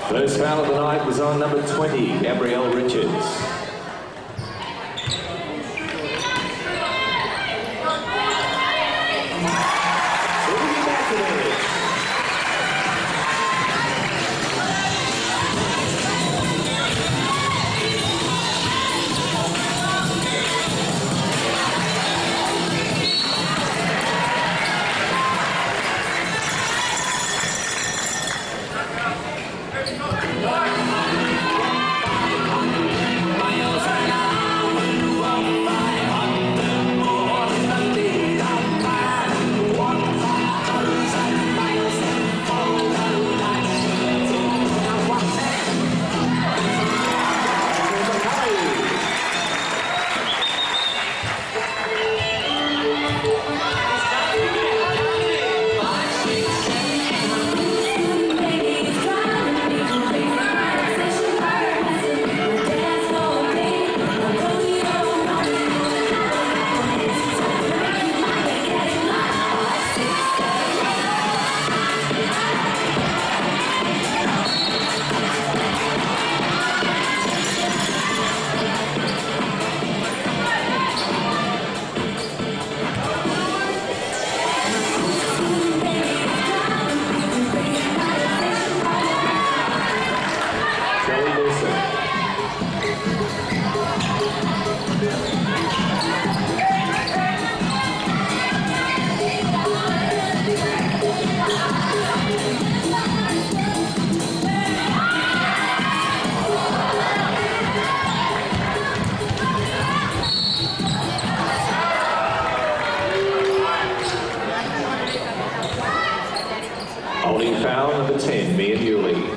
First foul of the night was on number 20, Gabrielle Richards. Holding foul number 10, Mia Newley.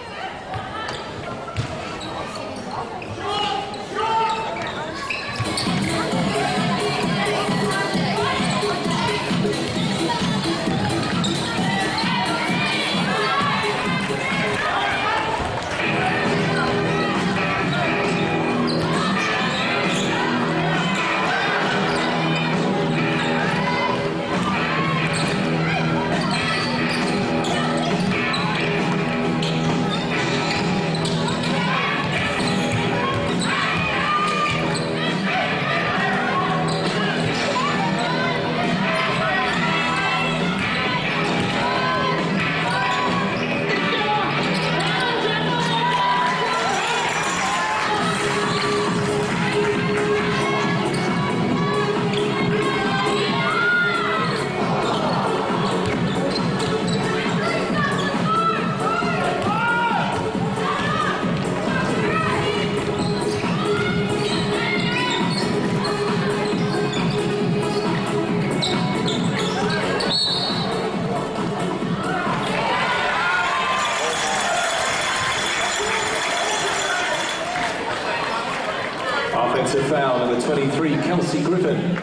Offensive foul number 23, Kelsey Griffin.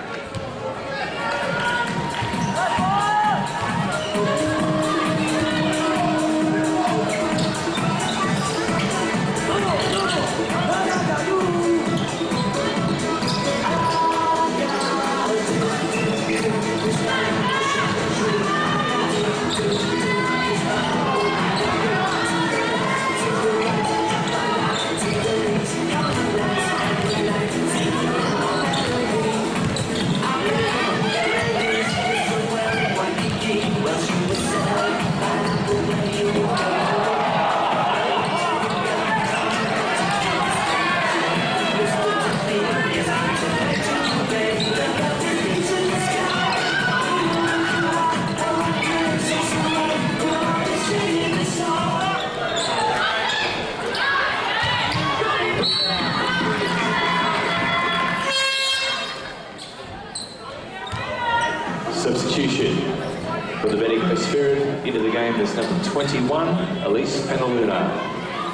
Substitution for the Bendigo Spirit into the game is number 21, Elise Penaluna.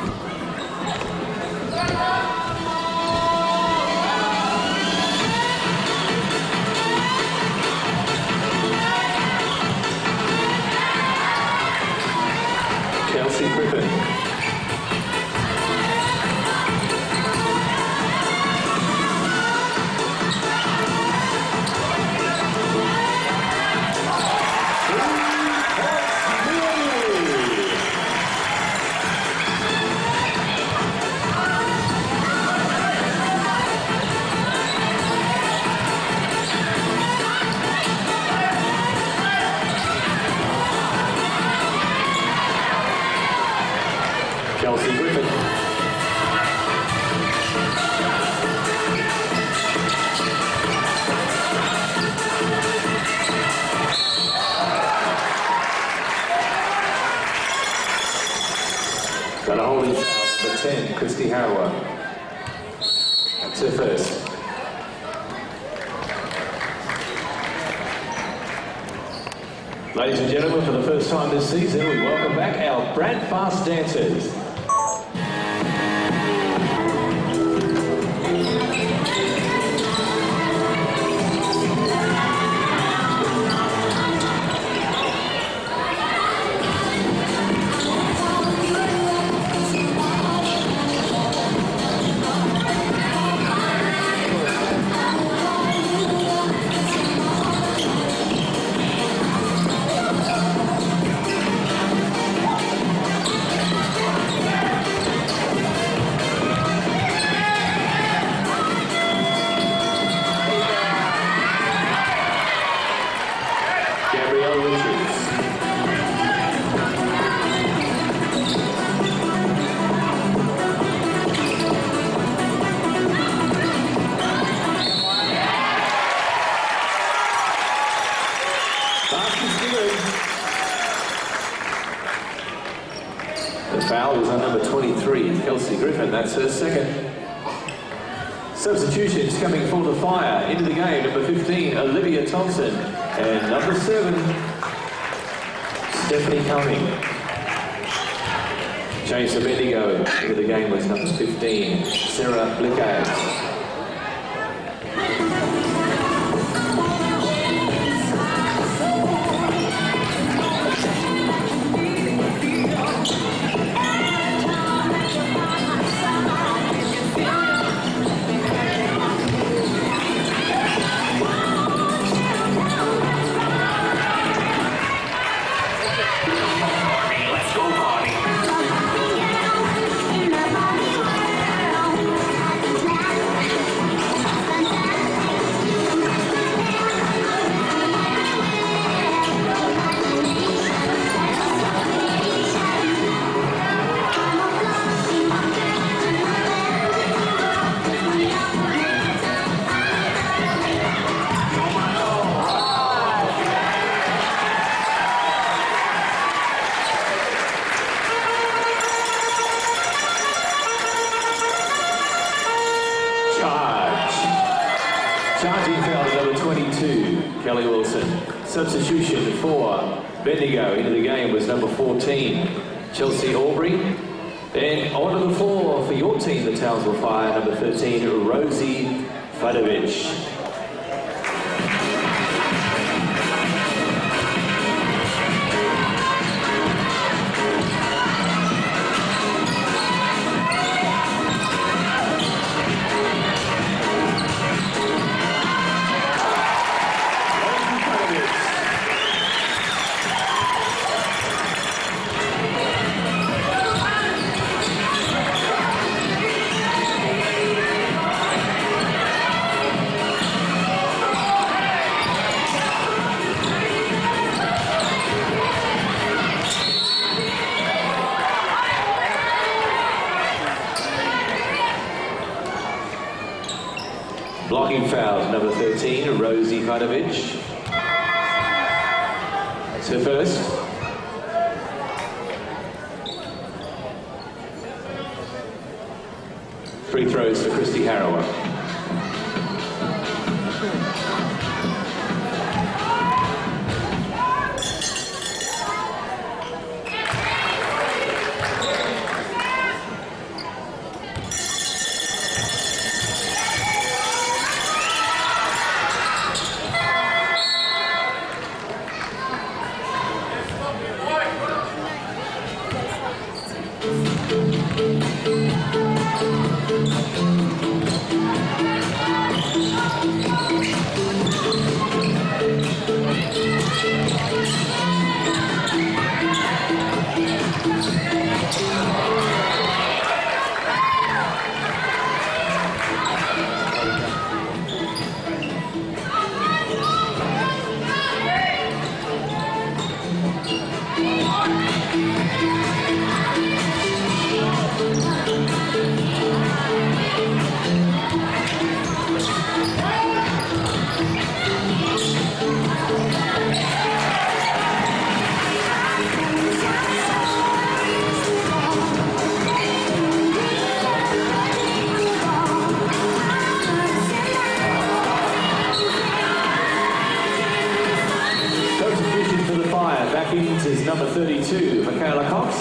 Kelsey Griffin. Kelsey Griffin. Got a holding foul, number 10, Christy Harrower. That's her first. Ladies and gentlemen, for the first time this season, we welcome back our Brad Fast dancers. The foul was on number 23, Kelsey Griffin. That's her second. Substitutions coming for the Fire. Into the game, number 15, Olivia Thompson. And number 7, Stephanie Cumming. Change to Bendigo. Into the game was number 15, Sarah Blickaz. Charging foul number 22, Kelly Wilson. Substitution for Bendigo into the game was number 14, Chelsea Aubrey. Then onto the floor for your team, the Townsville Fire, number 13, Rosie Fadovich. Blocking fouls, number 13, Rosie Fadovich. That's her first. Free throws for Christy Harrower.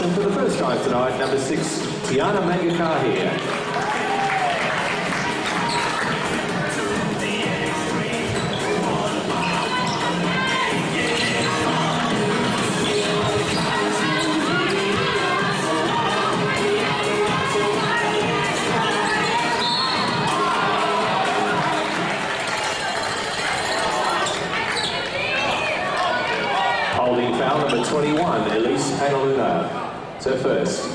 and for the first time tonight, number 6, Tiana Mangakahi. Holding foul number 21, Elise Panaluna. It's her first.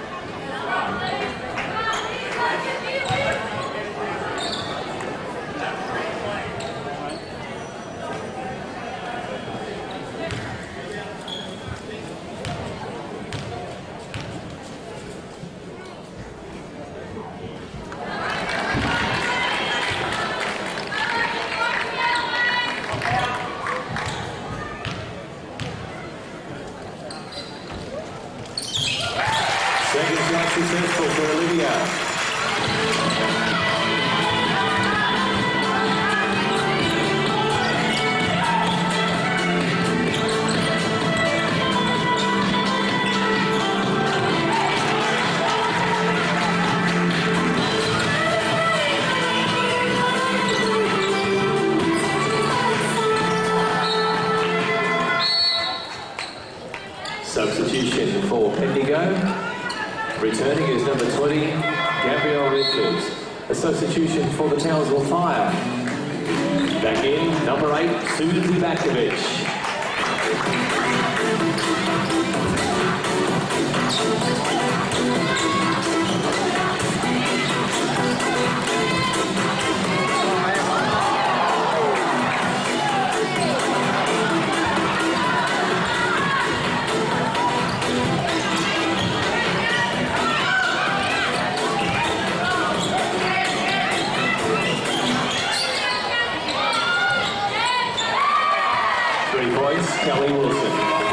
Second shot successful for Olivia. Substitution for Bendigo. Returning is number 20, Gabrielle Richards. A substitution for the Townsville Fire. Back in, number 8, Susan Bakovic. Kelly Wilson.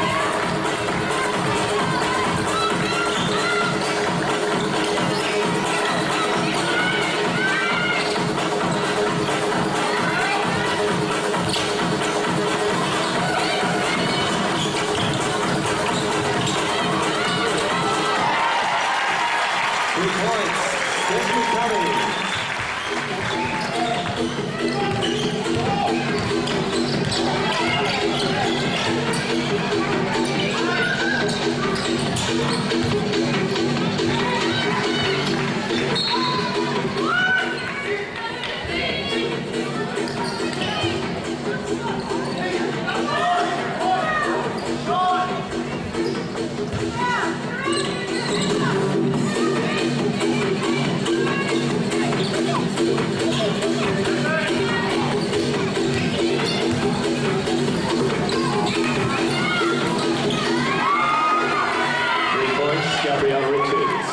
Gabrielle Richards.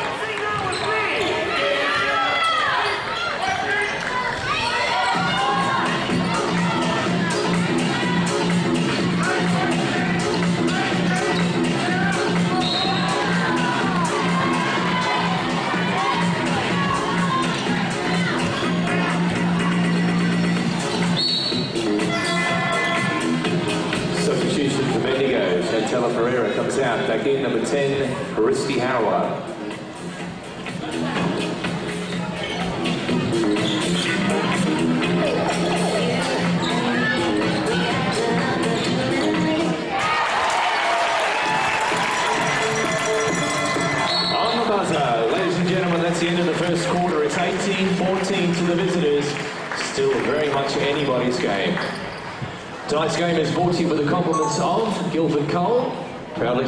Substitution for Bendigo. Chantella Pereira comes out. Back in, number 10, Risty Harrower. On the buzzer, ladies and gentlemen, that's the end of the first quarter. It's 18-14 to the visitors. Still very much anybody's game. Tonight's game is brought to you with the compliments of Guildford Coal, proudly.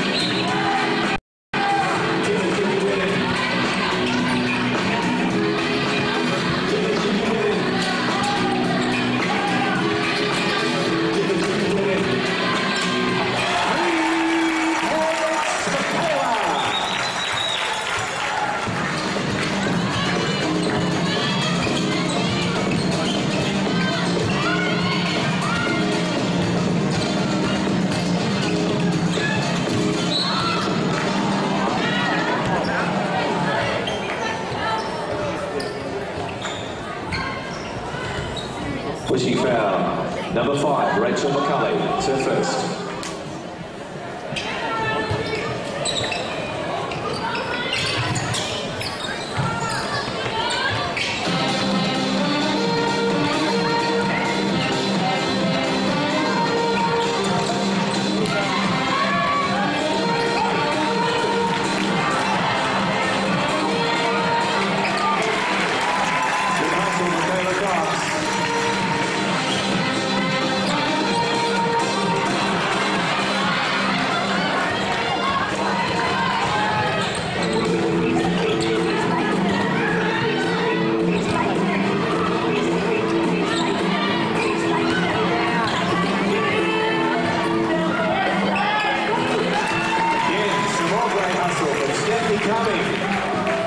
Pushing foul, number 5, Rachel McCulley, it's her first. hustle from Stephanie Cumming.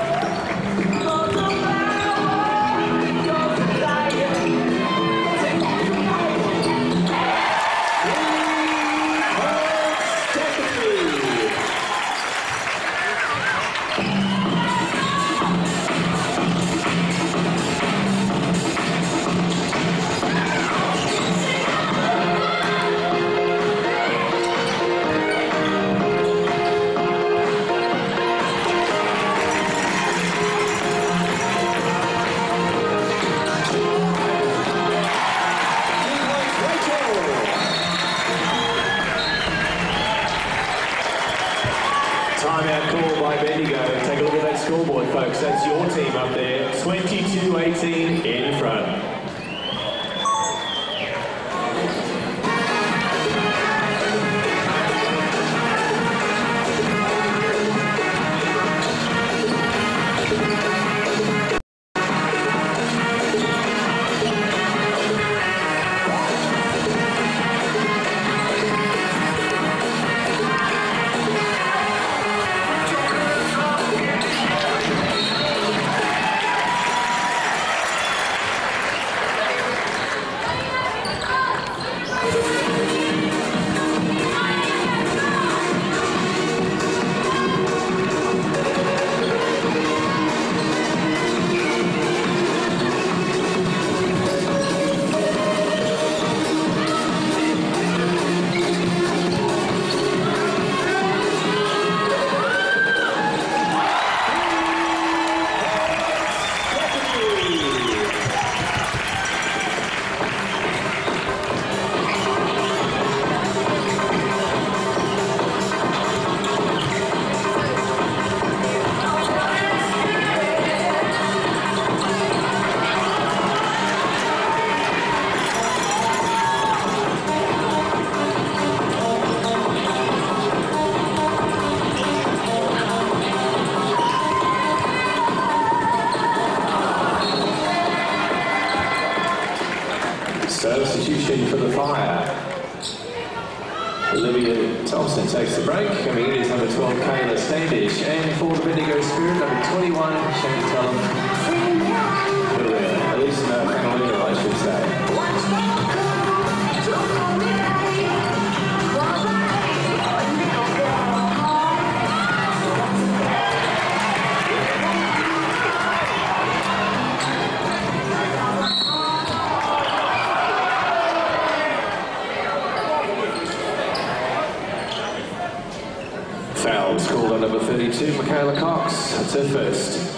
Timeout call by Bendigo. Take a look at that scoreboard, folks. That's your team up there. 22-18 in front. Substitution for the Fire. Olivia Thompson takes the break. Coming in is number 12, Kayla Standish. And for the Bendigo Spirit, number 21, Chantal. At least Panalina, I should say. Fouls called on number 32, Michaela Cox. That's her first.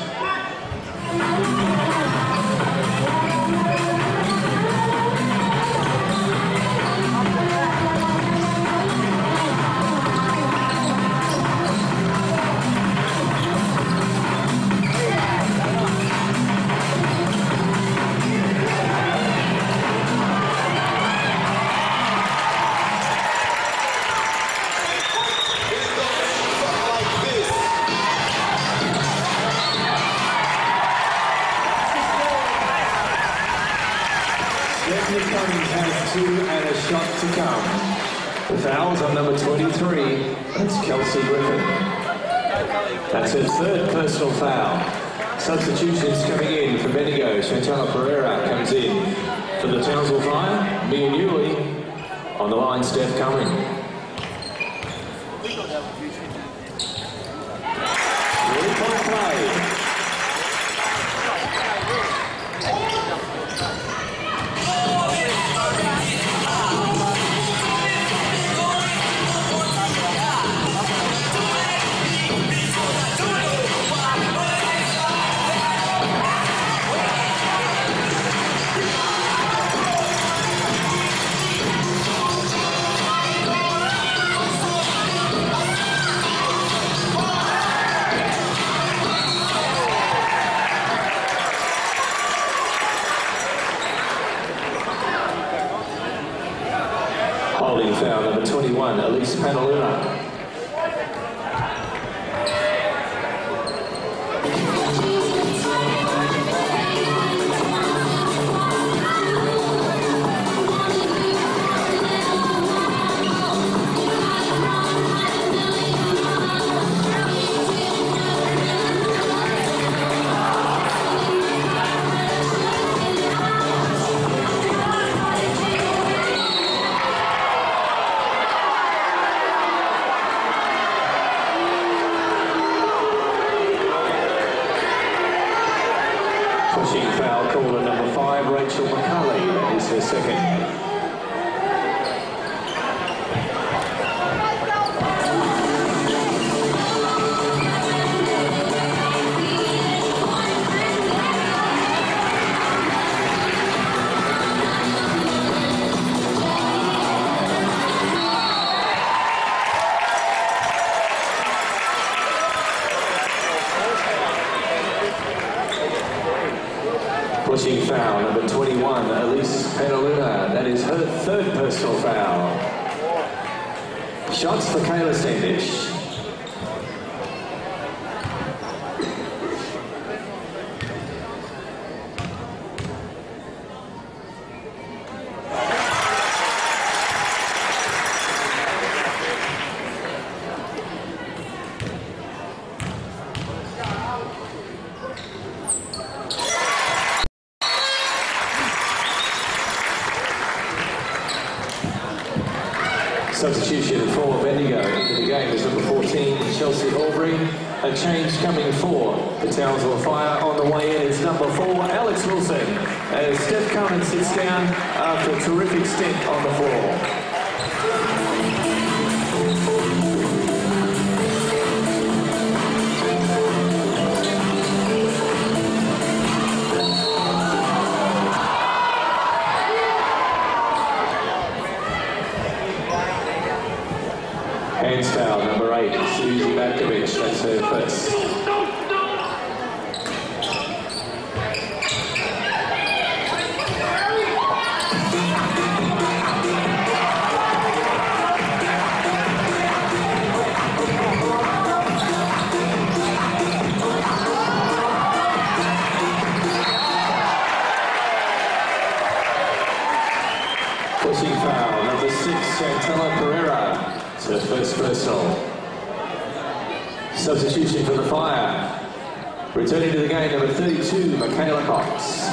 Stephanie Cummings has 2 and a shot to come. The foul's on number 23. That's Kelsey Griffin. That's her third personal foul. Substitutions coming in for Bendigo. Chantal Pereira comes in for the Townsville Fire. Mia Newley on the line. Steph Cumming. 3-point play. Pushing foul call at number 5, Rachel McCulley. That is her second. Pushing foul, number 21, Elise Penaluna. That is her third personal foul. Shots for Kayla Standish. Substitution for Bendigo into the game is number 14, Chelsea Aubrey. A change coming for the Townsville Fire. On the way in is number 4, Alex Wilson, as Steph Cummins sits down after a terrific stint on the floor. Hands foul, number 8, Susie Batkovich. That's her first. Pushing foul, number 6, Chantella Pereira. It's her first personal. Substitution for the Fire. Returning to the game, number 32, Michaela Cox.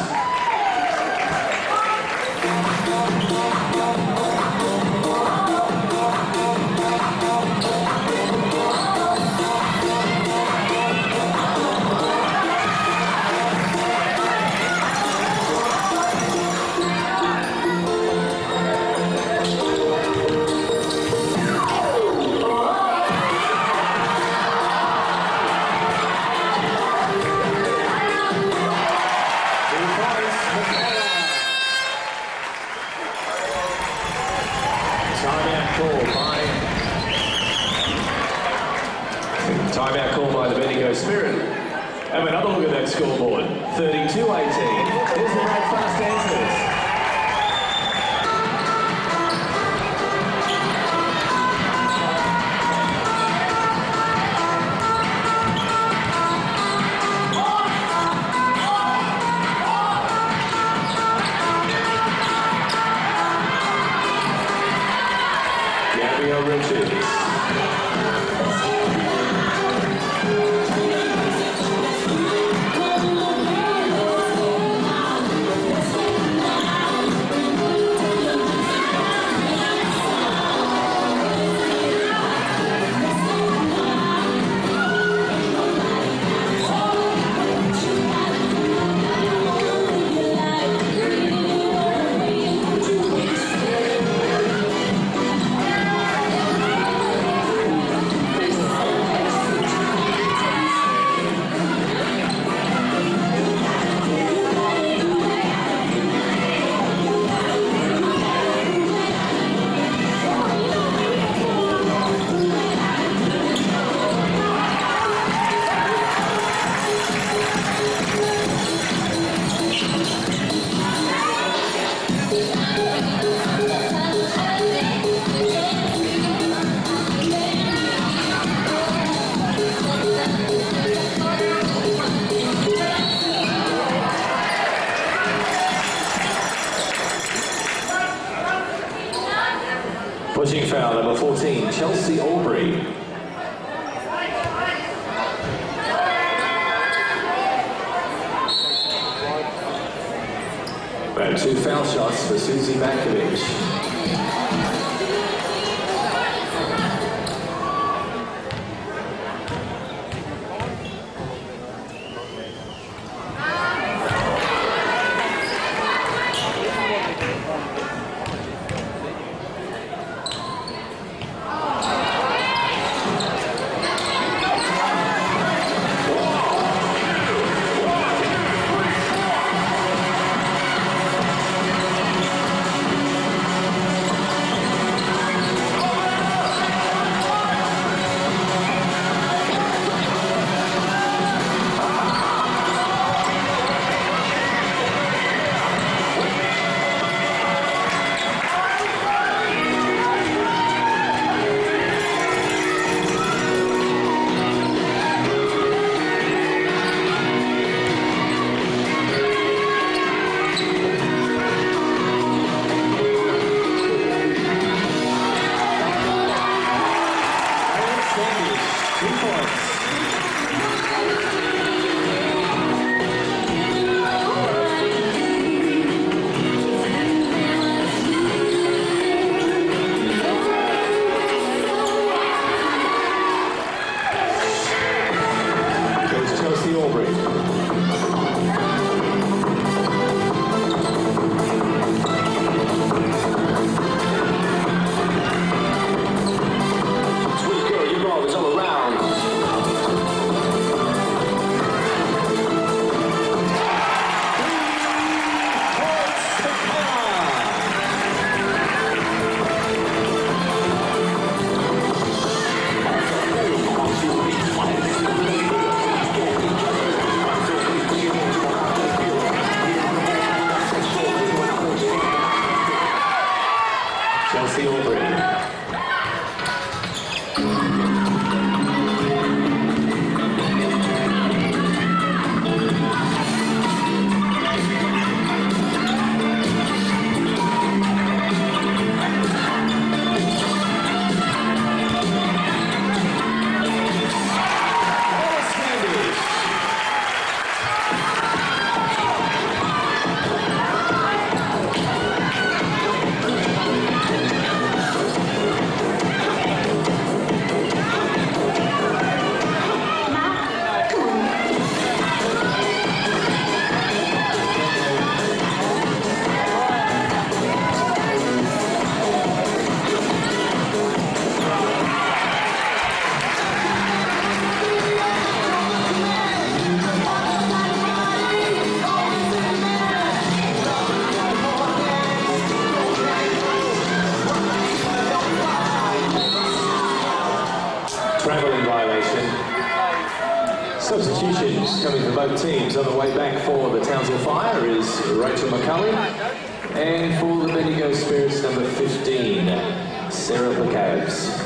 Timeout call by the Bendigo Spirit. Have another look at that scoreboard. 32-18. Here's the great fast answers. Richards. Pushing foul, number 14, Chelsea Aubrey. And 2 foul shots for Susie Batkovich. Aubrey. Travelling violation. Substitutions coming for both teams on the way back for the Townsville Fire is Rachel McCulley, and for the Bendigo Spirits, number 15, Sarah Pacabs.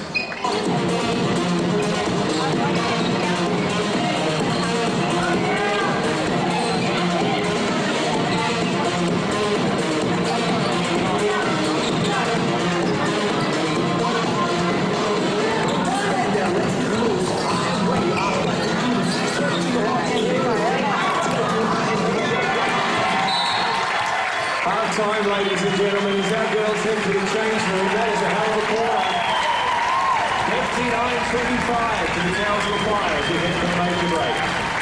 Time, ladies and gentlemen, as our girls head to the change room. That is a hell of a quarter. 59-25 to the Townsville Fire as we head to the major break.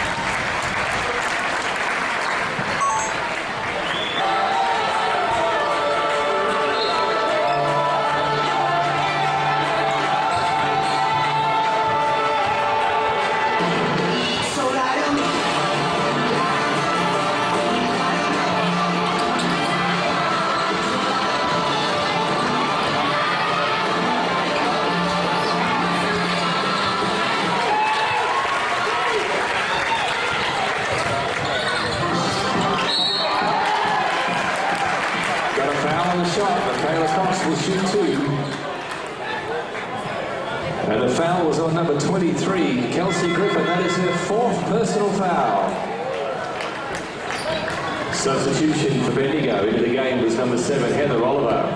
Will shoot two. And the foul was on number 23, Kelsey Griffin. That is her fourth personal foul. Substitution for Bendigo into the game was number 7, Heather Oliver.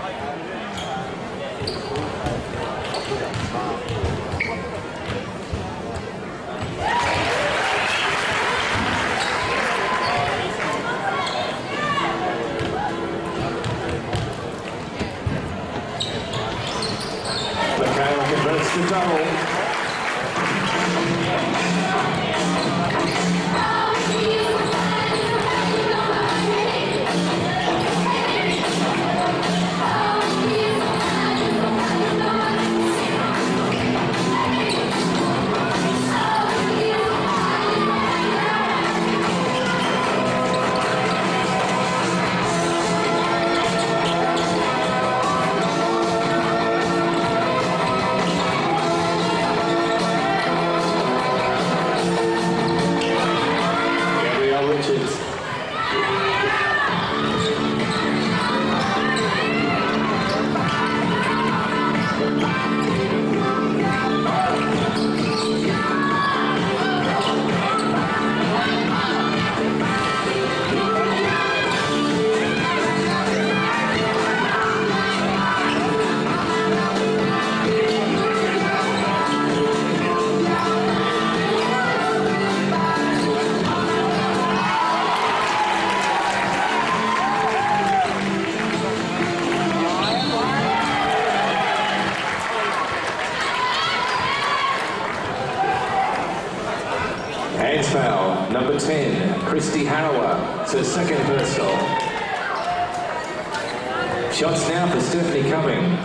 The double. Hands foul. number 10, Christy Harrower. It's her second personal. Shots now for Stephanie Cumming.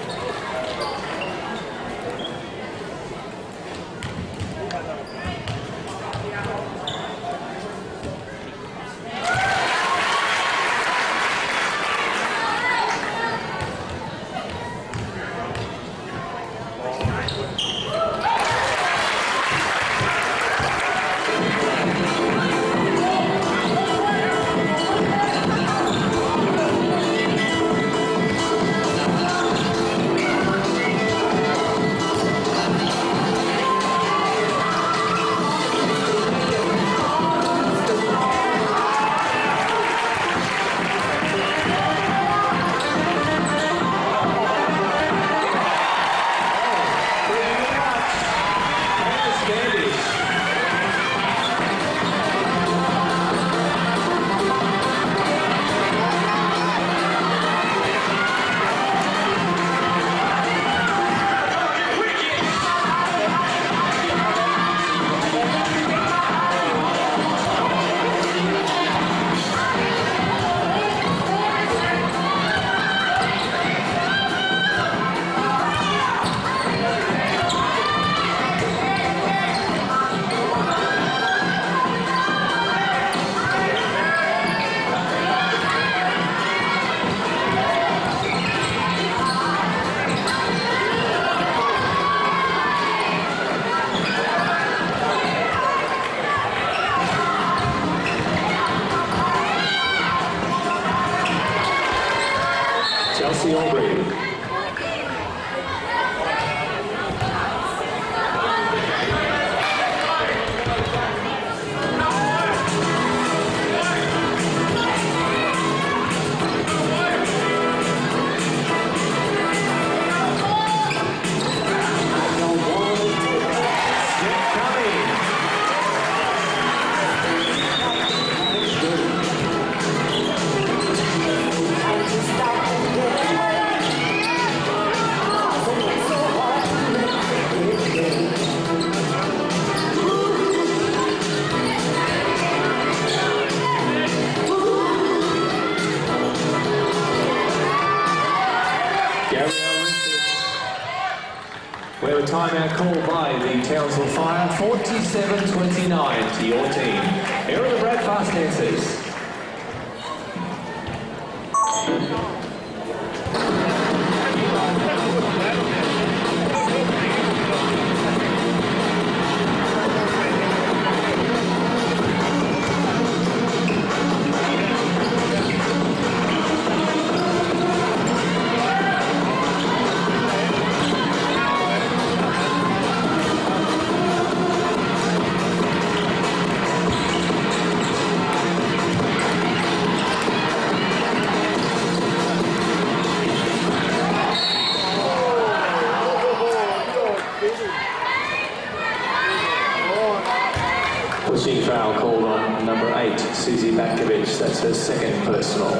We have a timeout called by the Townsville Fire, 47-29 to your team. Here are the Brad Fast dancers. Pushing foul called on number 8, Susie Batkovich. That's her second personal.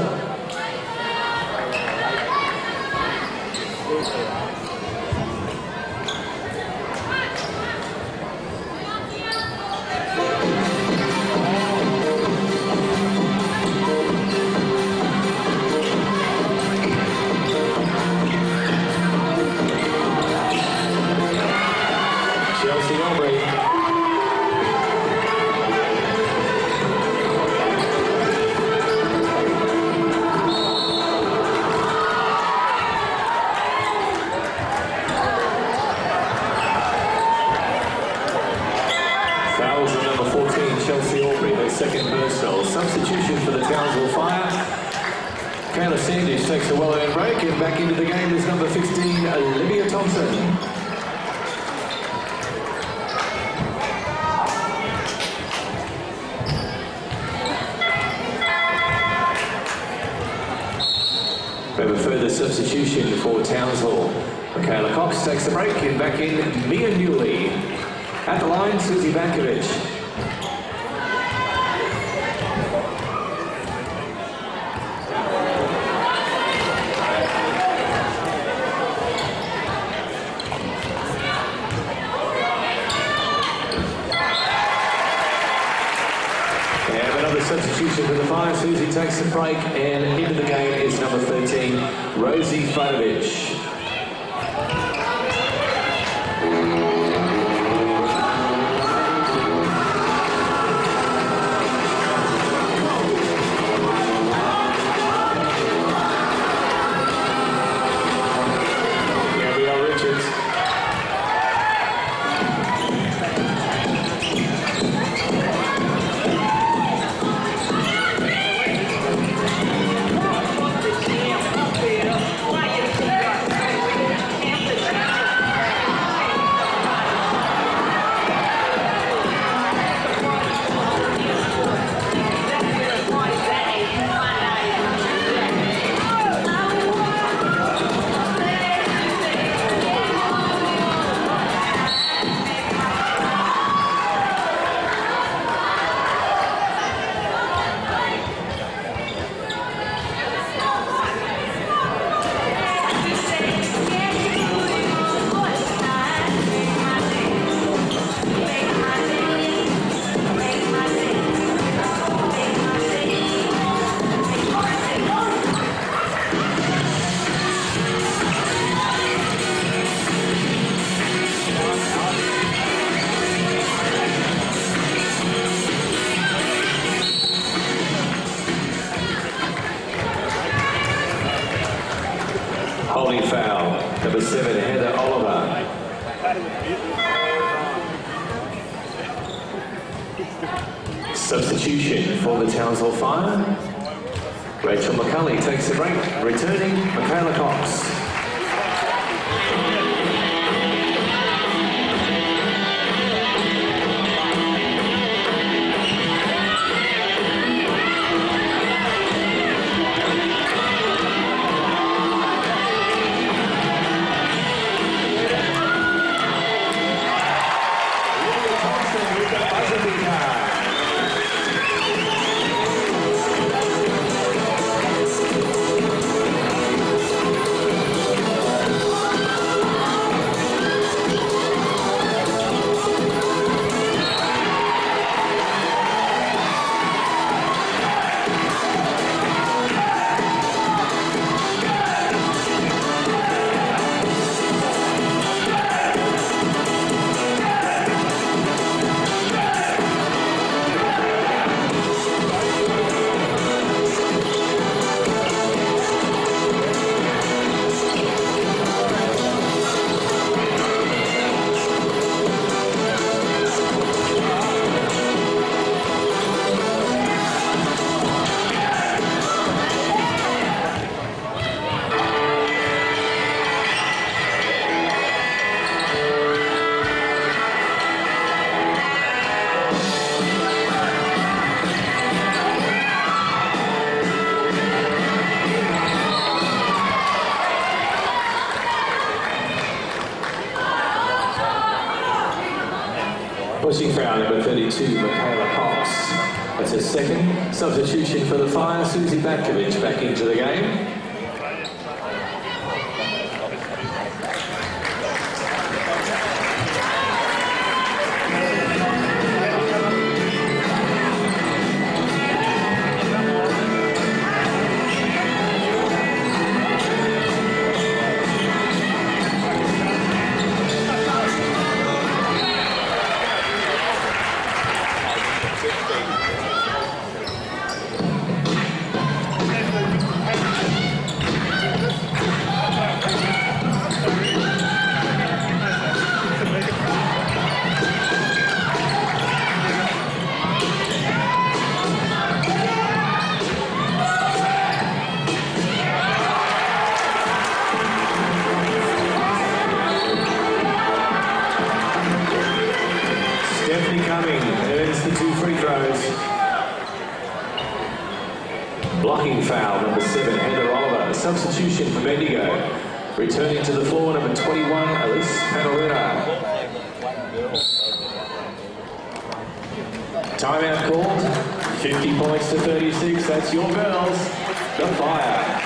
Second personal. Substitution for the Townsville Fire. Kayla Sanders takes a well-earned break, and back into the game is number 15, Olivia Thompson. We have a further substitution for Townsville. Michaela Cox takes a break, and back in Mia Newley. At the line, Susie Batkovich. Substitution for the Fire. Susie takes the break, and into the game is number 13, Rosie Fadovich. Holding foul, number 7, Heather Oliver. Substitution for the Townsville Fire. Rachel McCulley takes the break, returning Michaela Cox. Pushing foul, number 32, Michaela Cox. That's her second. Substitution for the Fire, Susie Batkovich back into the game. Earns the 2 free throws. Blocking foul, number 7, Heather Oliver. Substitution for Bendigo. Returning to the floor, number 21, Elise Panorina. Timeout called. 50 points to 36. That's your girls, the Fire.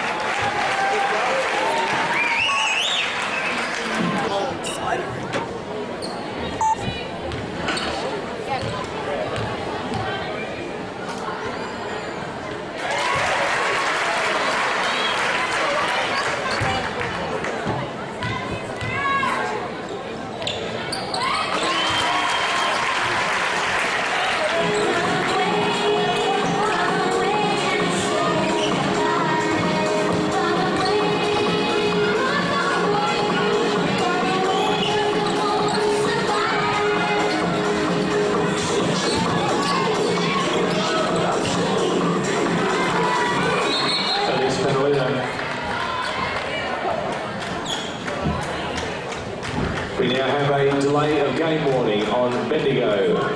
Bendigo.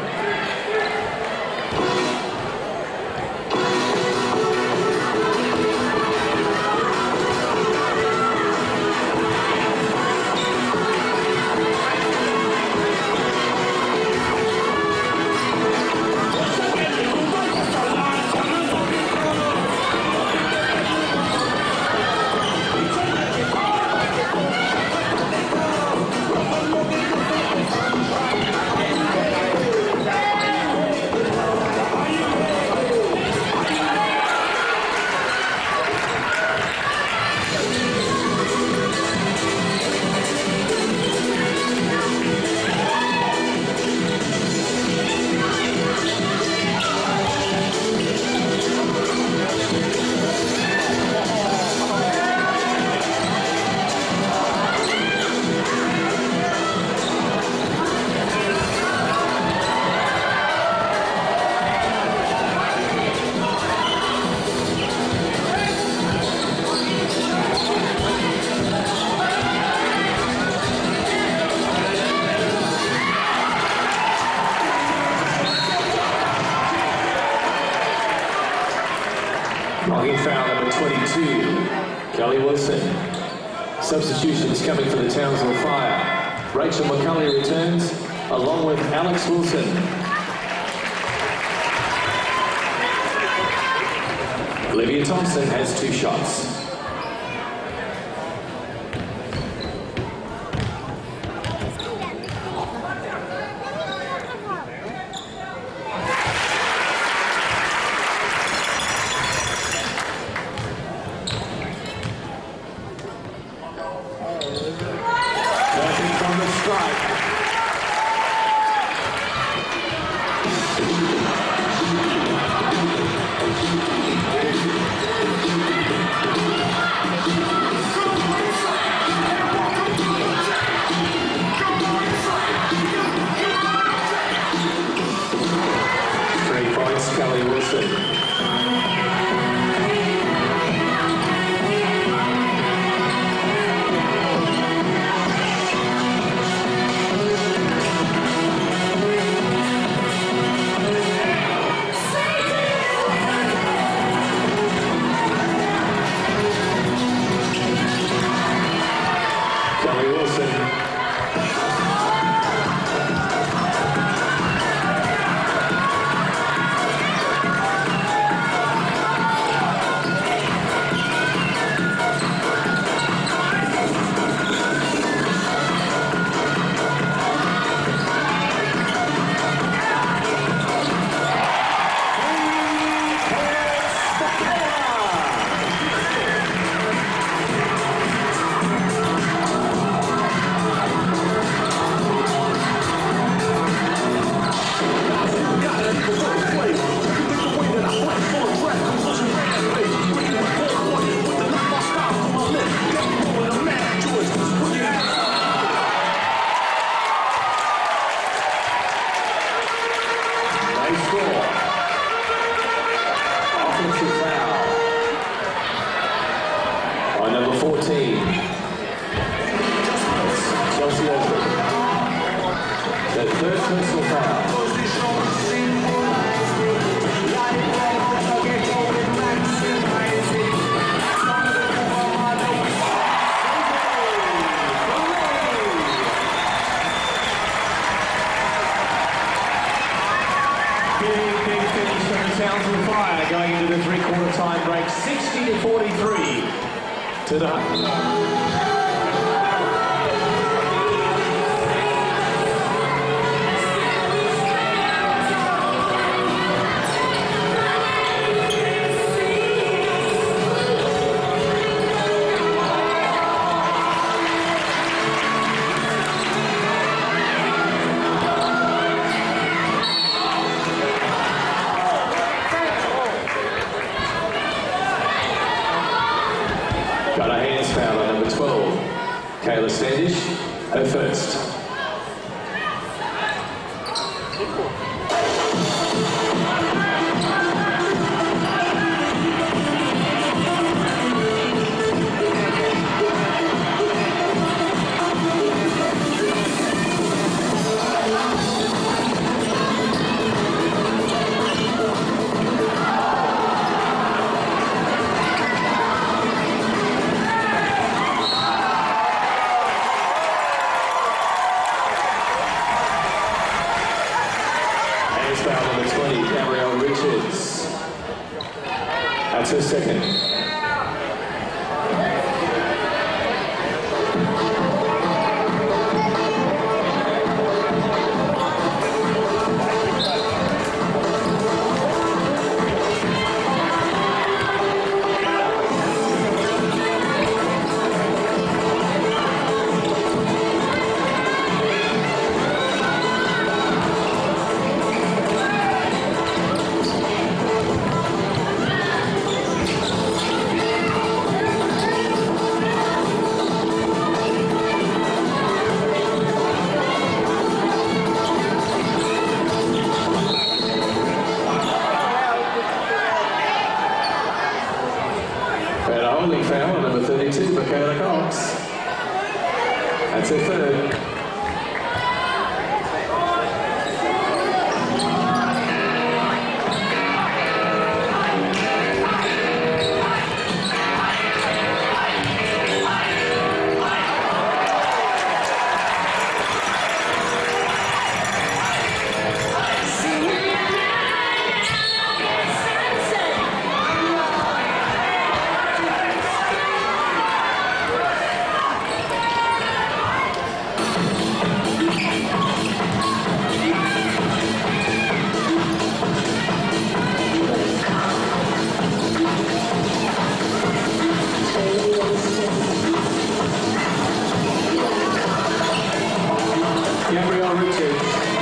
Knocking foul number 22, Kelly Wilson. Substitutions coming for the Townsville Fire. Rachel McCulley returns, along with Alex Wilson. Olivia Thompson has 2 shots. From the strike. 3 points, Kelly Wilson. Kelly Wilson. Offensive foul on number 14, Chelsea Oakley. The 3rd personal foul. Big finish from the Townsville Fire going into the 3/4 time break, 60-43 to the got a hands foul on number 12, Kayla Standish, her first. Hands foul number 20, Gabrielle Richards. That's her second. Foul number 32, Michaela Cox. That's her third. Gabrielle Richards.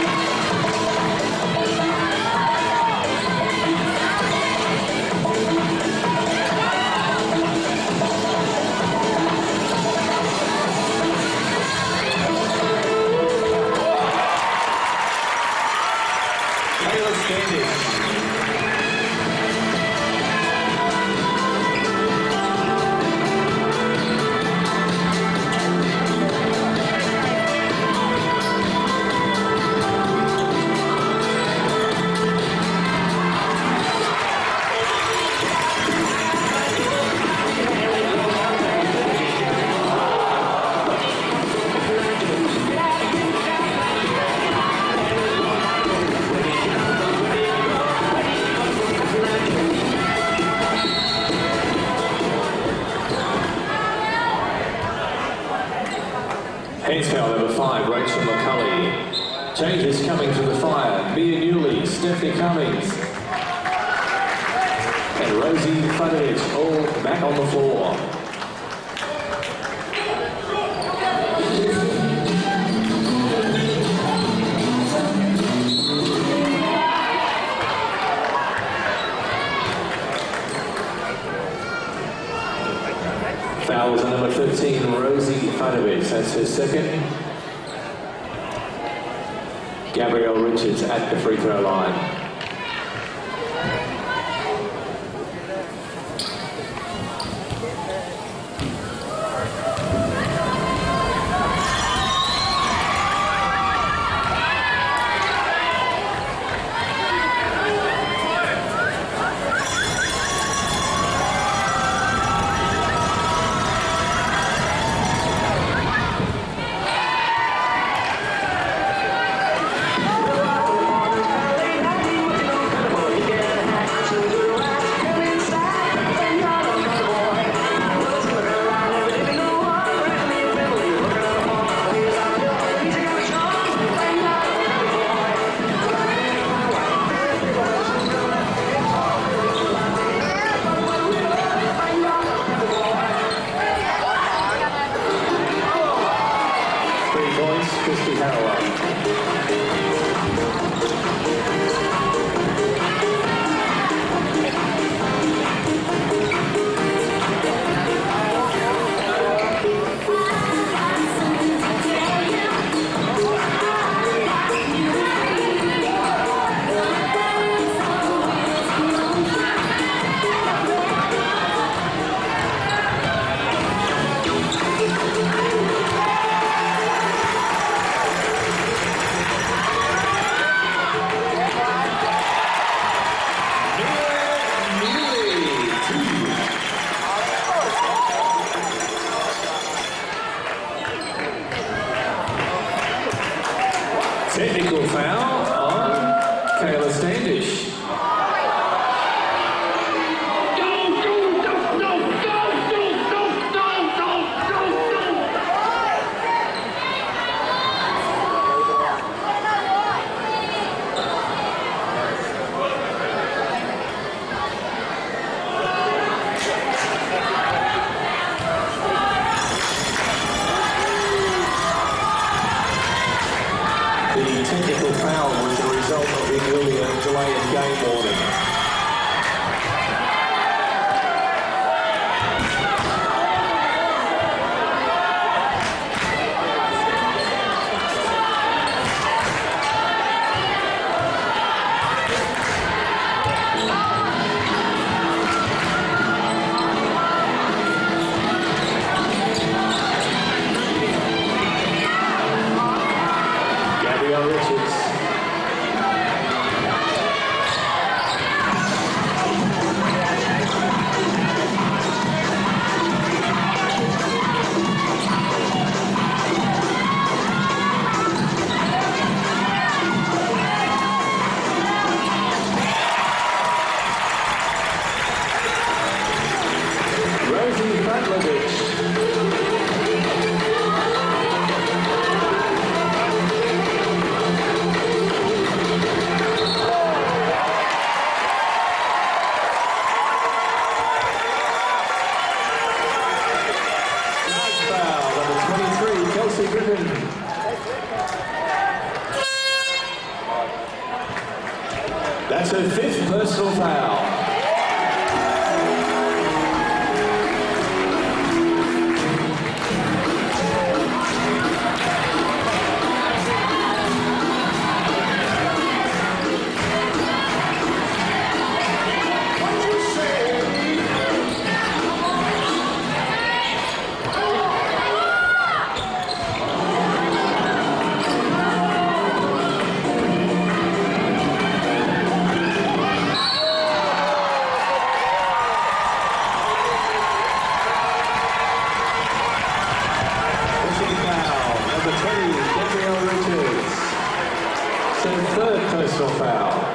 Hands foul number 5, Rachel McCulley. Changes coming from the Fire, Mia Newley, Stephanie Cummings, and Rosie Fudovich all back on the floor. Fouls on number 15, Rosie Fudovich. That's her second. Gabrielle Richards at the free throw line. Standish. The technical foul was the result of the earlier delay in game warning. That's her 5th personal foul. Third personal foul.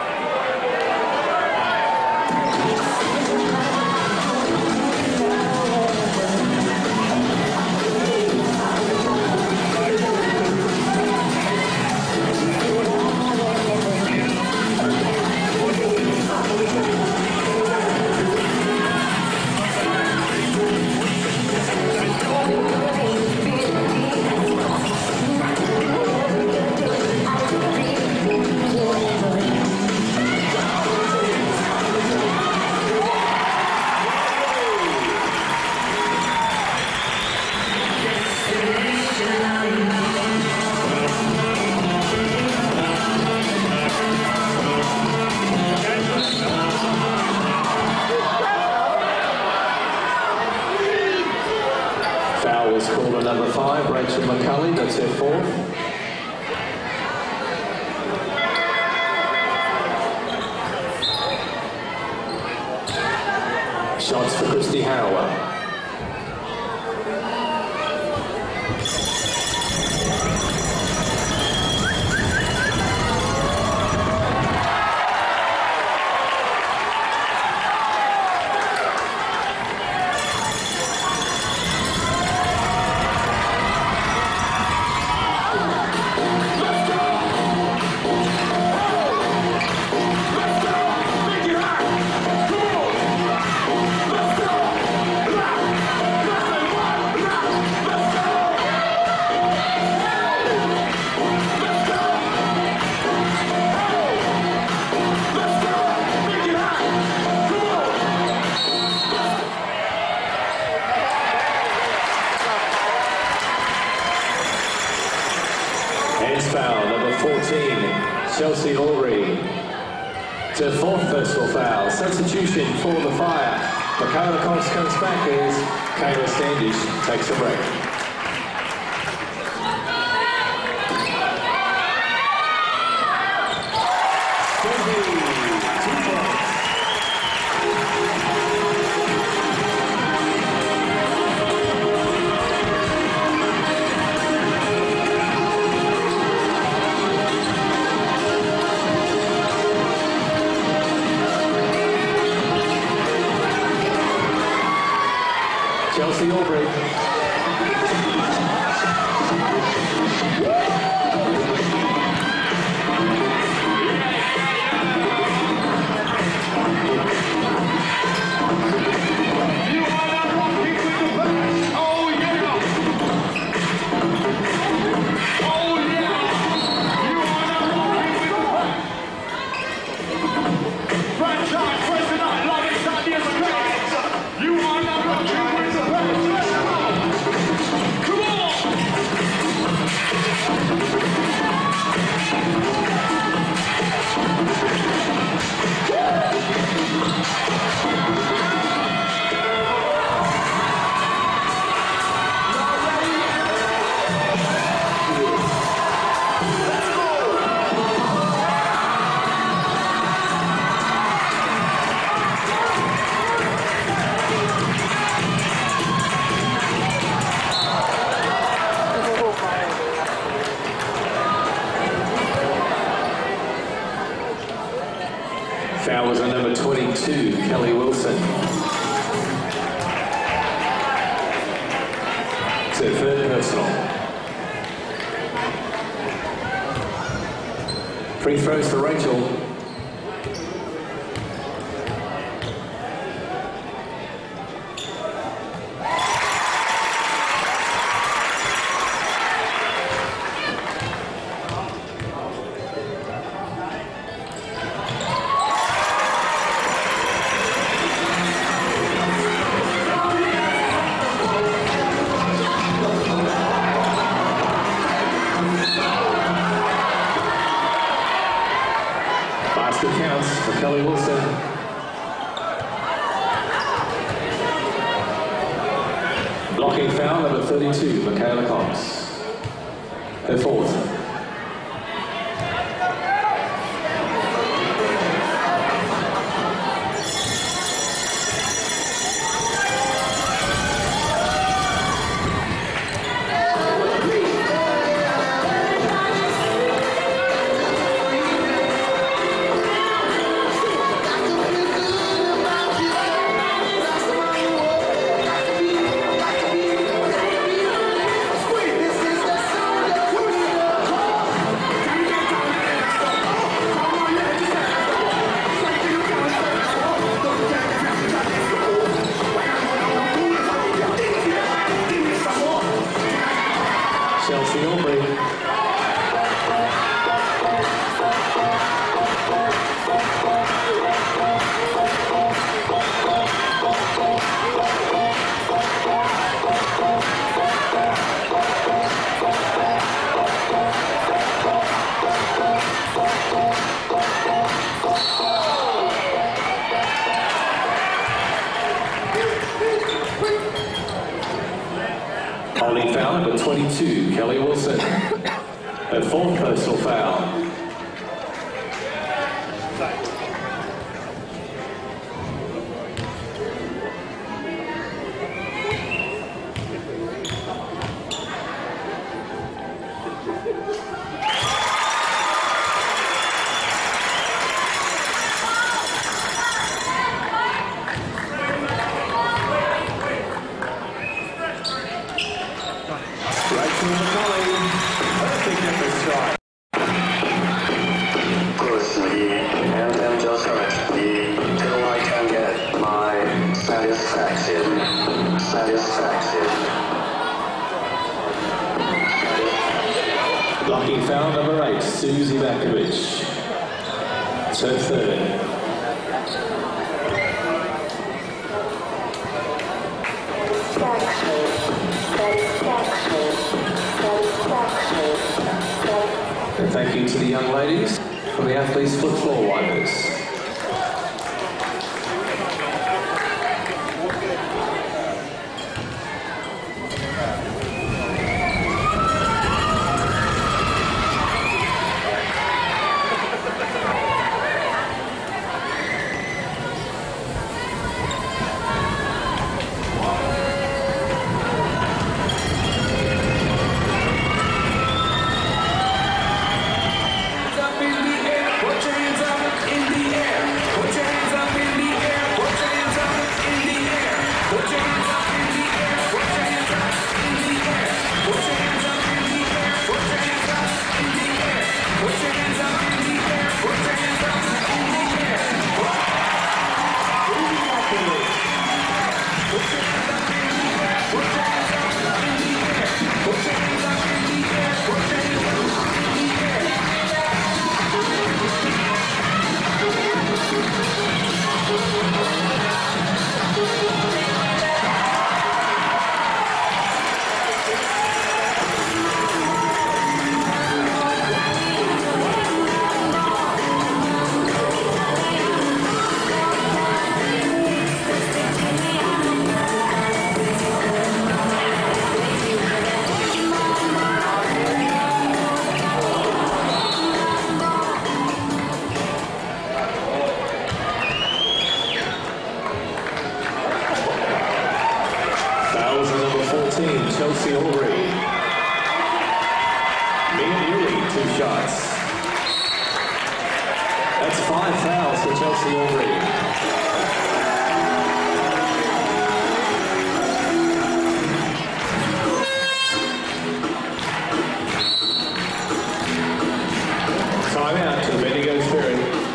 Foul was called on number 5, Rachel McCulley, that's her 4th. Shots for Christy Harrower. Hands foul, number 14, Chelsea Aubrey. To 4th personal foul. Substitution for the Fire. Michaela Cox comes back as Kayla Standish takes a break. Chelsea Aubrey. Foul was on number 22, Kelly Wilson. It's her third personal. Free throws for Rachel. Basket counts for Kelly Wilson. Blocking foul number 32, Michaela Cox. Her fourth. Chelsea Aubrey. Holding foul number 22, Kelly Wilson. Her fourth personal foul. Blocking foul number 8, Susie Bakovich. It's her third. And thank you to the young ladies from the Athletes Foot Floor Wipers. Put your hands up in the air. Chelsea Aubrey. Mia Newley, 2 shots. That's 5 fouls for Chelsea Aubrey. Timeout to the Bendigo Spirit.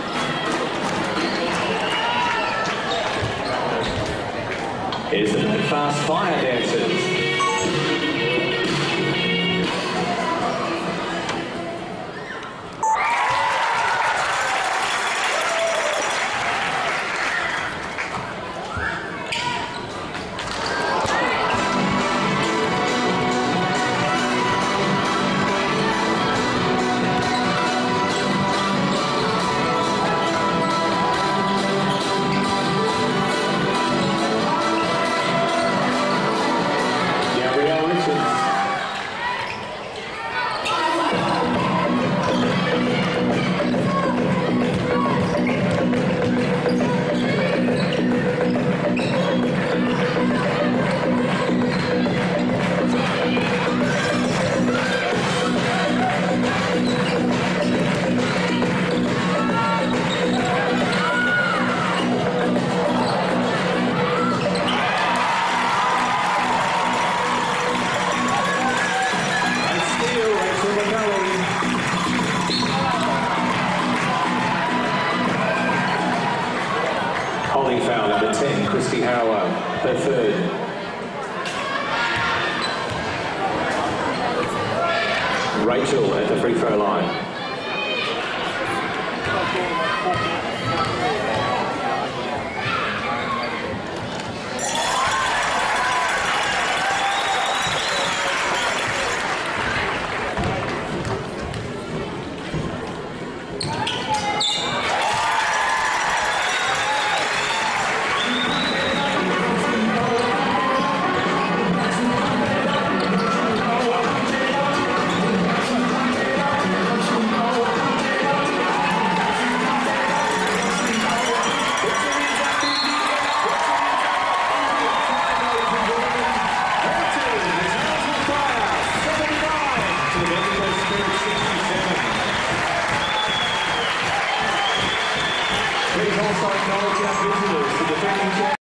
Here's the fast fire dancers. Holding foul number 10, Christy Harrower, her third. Rachel at the free throw line. Please also acknowledge our visitors, the defending champions.